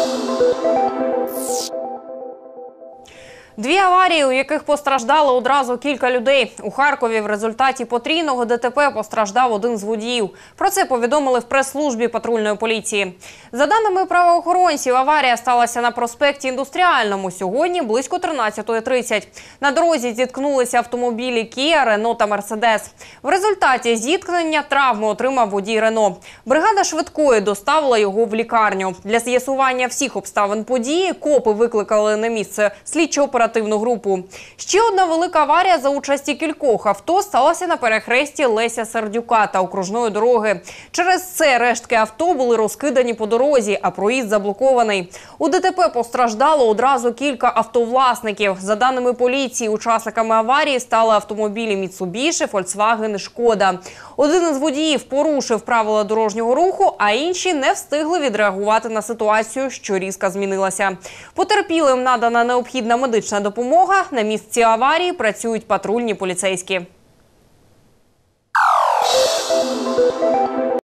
Дві аварії, у яких постраждало одразу кілька людей. У Харкові в результаті потрійного ДТП постраждав один з водіїв. Про це повідомили в прес-службі патрульної поліції. За даними правоохоронців, аварія сталася на проспекті Індустріальному сьогодні близько 13:30. На дорозі зіткнулися автомобілі Кія, Рено та Мерседес. В результаті зіткнення травму отримав водій Рено. Бригада швидкої доставила його в лікарню. Для з'ясування всіх обставин події копи викликали на місце слідчо-оперативну групу. Ще одна велика аварія за участі кількох авто сталася на перехресті Леся Сердюка та окружної дороги. Через це рештки авто були розкидані по дорозі, а проїзд заблокований. У ДТП постраждало одразу кілька автовласників. За даними поліції, учасниками аварії стали автомобілі Міцубіші, Фольксваген і Шкода. Один із водіїв порушив правила дорожнього руху, а інші не встигли відреагувати на ситуацію, що різко змінилася. Потерпілим надана необхідна медична допомога. На місці аварії працюють патрульні поліцейські.